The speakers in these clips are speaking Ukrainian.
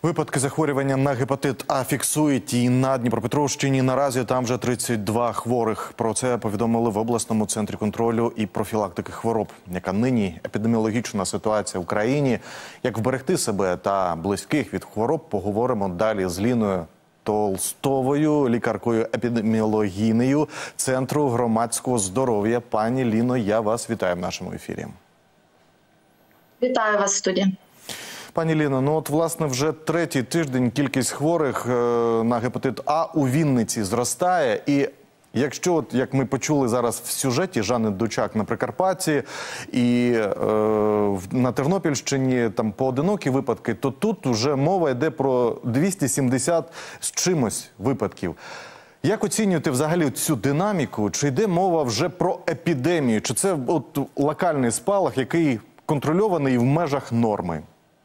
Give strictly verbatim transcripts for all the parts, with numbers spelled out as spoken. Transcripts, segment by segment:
Випадки захворювання на гепатит А фіксують і на Дніпропетровщині. Наразі там вже тридцять два хворих. Про це повідомили в обласному центрі контролю і профілактики хвороб. Яка нині епідеміологічна ситуація в Україні, як вберегти себе та близьких від хвороб, поговоримо далі з Ліною Толстовою, лікаркою-епідеміологінею Центру громадського здоров'я. Пані Ліно, я вас вітаю в нашому ефірі. Вітаю вас в студії. Пані Ліно, ну от, власне, вже третій тиждень кількість хворих е, на гепатит А у Вінниці зростає. І якщо, от, як ми почули зараз в сюжеті Жанни Дучак на Прикарпатті і е, на Тернопільщині там поодинокі випадки, то тут вже мова йде про двісті сімдесят з чимось випадків. Як оцінюєте взагалі цю динаміку? Чи йде мова вже про епідемію? Чи це от локальний спалах, який контрольований в межах норми?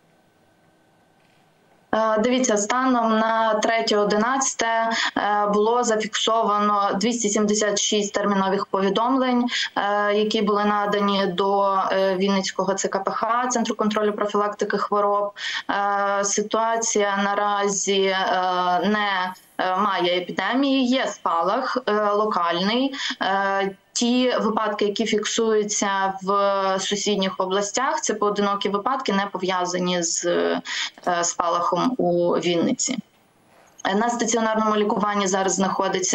Дивіться, станом на третє одинадцяте було зафіксовано двісті сімдесят шість термінових повідомлень, які були надані до Вінницького Це Ка Пе Ха, Центру контролю профілактики хвороб. Ситуація наразі не має епідемії, є спалах локальний. Ті випадки, які фіксуються в сусідніх областях, це поодинокі випадки, не пов'язані з спалахом у Вінниці. На стаціонарному лікуванні зараз знаходиться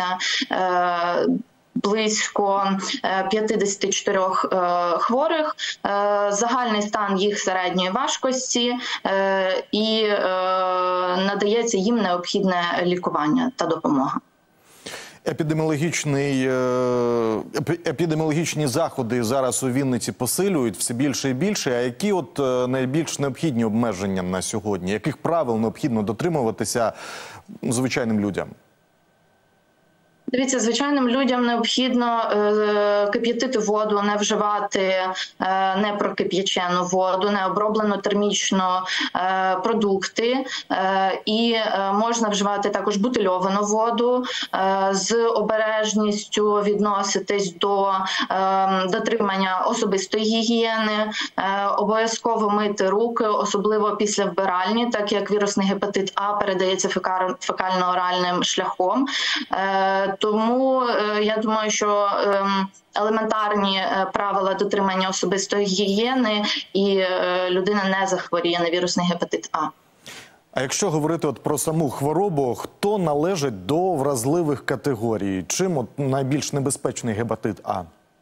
близько п'ятдесят чотири хворих, загальний стан їх середньої важкості і надається їм необхідне лікування та допомога. Епідеміологічний, епідеміологічні заходи зараз у Вінниці посилюють все більше і більше. А які от найбільш необхідні обмеження на сьогодні? Яких правил необхідно дотримуватися звичайним людям? Дивіться, звичайним людям необхідно е, кип'ятити воду, не вживати е, непрокип'ячену воду, не оброблену термічно е, продукти. Е, і е, можна вживати також бутильовану воду, е, з обережністю відноситись до е, дотримання особистої гігієни, е, обов'язково мити руки, особливо після вбиральні, так як вірусний гепатит А передається фекально-оральним шляхом. Е, Тому я думаю, що елементарні правила дотримання особистої гігієни і людина не захворіє на вірусний гепатит А. А якщо говорити от про саму хворобу, хто належить до вразливих категорій? Чим от найбільш небезпечний гепатит А?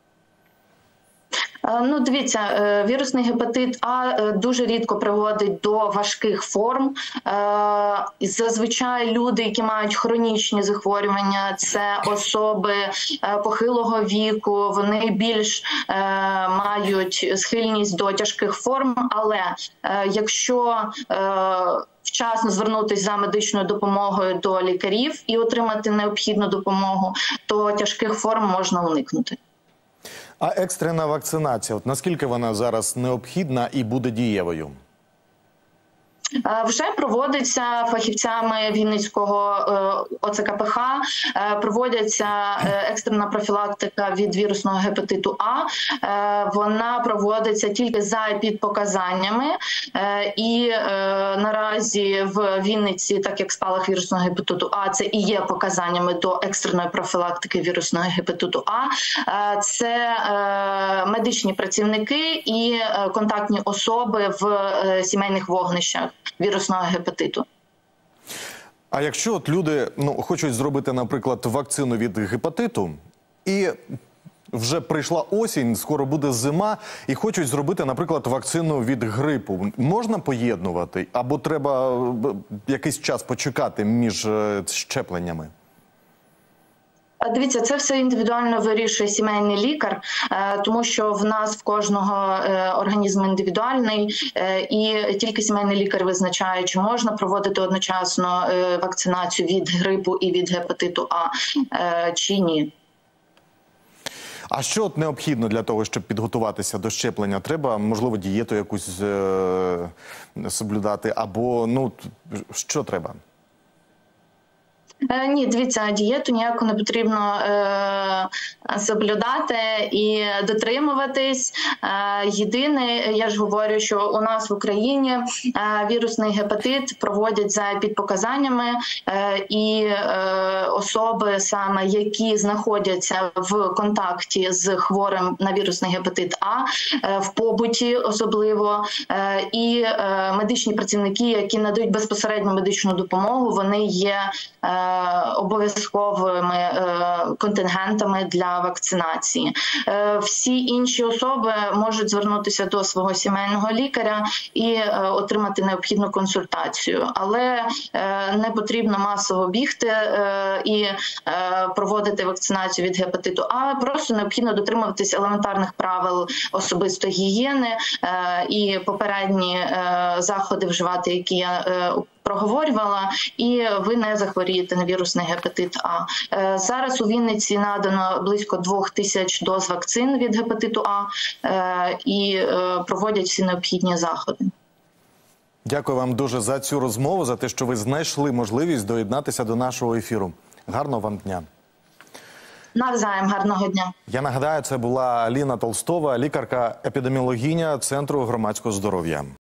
Ну, дивіться, вірусний гепатит А дуже рідко приводить до важких форм. Зазвичай люди, які мають хронічні захворювання, це особи похилого віку, вони більш мають схильність до тяжких форм, але якщо вчасно звернутися за медичною допомогою до лікарів і отримати необхідну допомогу, то тяжких форм можна уникнути. А екстрена вакцинація, от наскільки вона зараз необхідна і буде дієвою? Вже проводиться фахівцями Вінницького О Це Ка Пе Ха, проводиться екстрена профілактика від вірусного гепатиту А. Вона проводиться тільки за епідпоказаннями. І наразі в Вінниці, так як спалах вірусного гепатиту А, це і є показаннями до екстреної профілактики вірусного гепатиту А. Це медичні працівники і контактні особи в сімейних вогнищах вірусного гепатиту. А якщо от люди ну, хочуть зробити, наприклад, вакцину від гепатиту, і вже прийшла осінь, скоро буде зима, і хочуть зробити, наприклад, вакцину від грипу, можна поєднувати? Або треба якийсь час почекати між щепленнями? Дивіться, це все індивідуально вирішує сімейний лікар, тому що в нас в кожного організм індивідуальний, і тільки сімейний лікар визначає, чи можна проводити одночасно вакцинацію від грипу і від гепатиту А, чи ні. А що от необхідно для того, щоб підготуватися до щеплення? Треба, можливо, дієту якусь е- соблюдати, або, ну, що треба? Е, Ні, дивіться, дієту ніяку не потрібно е, соблюдати і дотримуватись. Е, єдине, я ж говорю, що у нас в Україні е, вірусний гепатит проводять за підпоказаннями, е, і е, особи, саме які знаходяться в контакті з хворим на вірусний гепатит А, е, в побуті особливо, е, і е, медичні працівники, які надають безпосередню медичну допомогу, вони є е, обов'язковими е, контингентами для вакцинації. Е, всі інші особи можуть звернутися до свого сімейного лікаря і е, отримати необхідну консультацію. Але е, не потрібно масово бігти е, і е, проводити вакцинацію від гепатиту А. Просто необхідно дотримуватись елементарних правил особистої гігієни е, і попередні е, заходи вживати, які я е, проговорювала, і ви не захворієте на вірусний гепатит А. Е, Зараз у Вінниці надано близько двох тисяч доз вакцин від гепатиту А е, і е, проводять всі необхідні заходи. Дякую вам дуже за цю розмову, за те, що ви знайшли можливість доєднатися до нашого ефіру. Гарного вам дня. Навзаєм, гарного дня. Я нагадаю, це була Аліна Толстова, лікарка-епідеміологиня Центру громадського здоров'я.